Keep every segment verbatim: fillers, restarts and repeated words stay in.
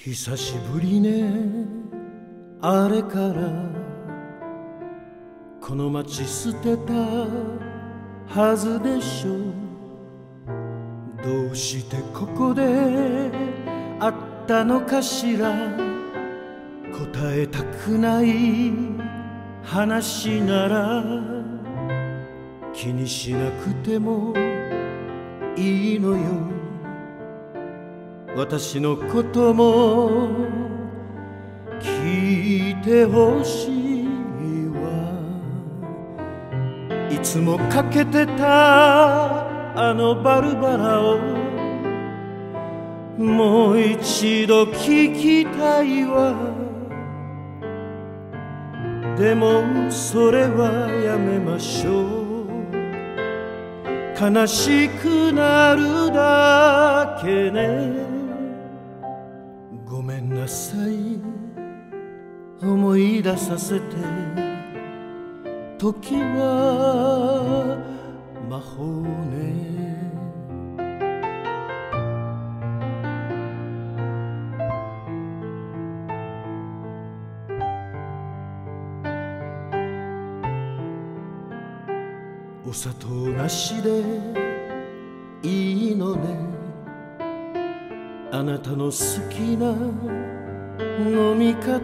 久しぶりね、あれからこの街捨てたはずでしょ。どうしてここで会ったのかしら。答えたくない話なら気にしなくてもいいのよ。私のことも聞いてほしいわ。いつもかけてたあのバルバラをもう一度聞きたいわ。でもそれはやめましょう。悲しくなるだけね。ごめんなさい、思い出させて。時は魔法ね。お砂糖なしでいいのね。あなたの好きな飲み方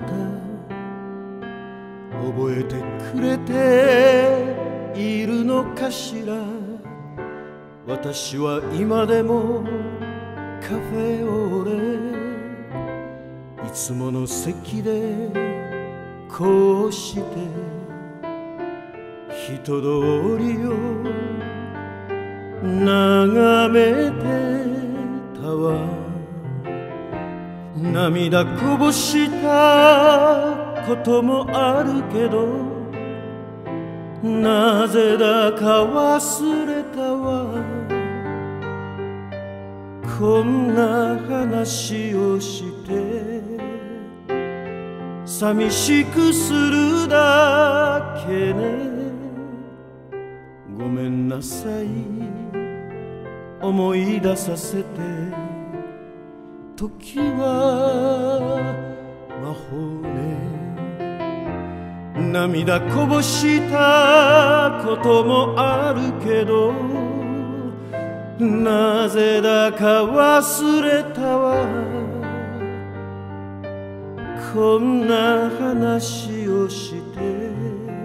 覚えてくれているのかしら。私は今でもカフェオレいつもの席でこうして人通りを眺めてたわ。涙こぼしたこともあるけどなぜだか忘れたわ。こんな話をして寂しくするだけね。ごめんなさい、思い出させて。時は魔法ね。涙こぼしたこともあるけどなぜだか忘れたわ。こんな話をして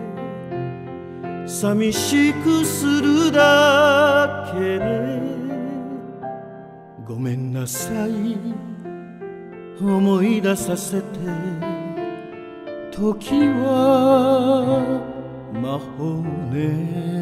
寂しくするだけね。ごめんなさい、思い出させて。時は魔法ね。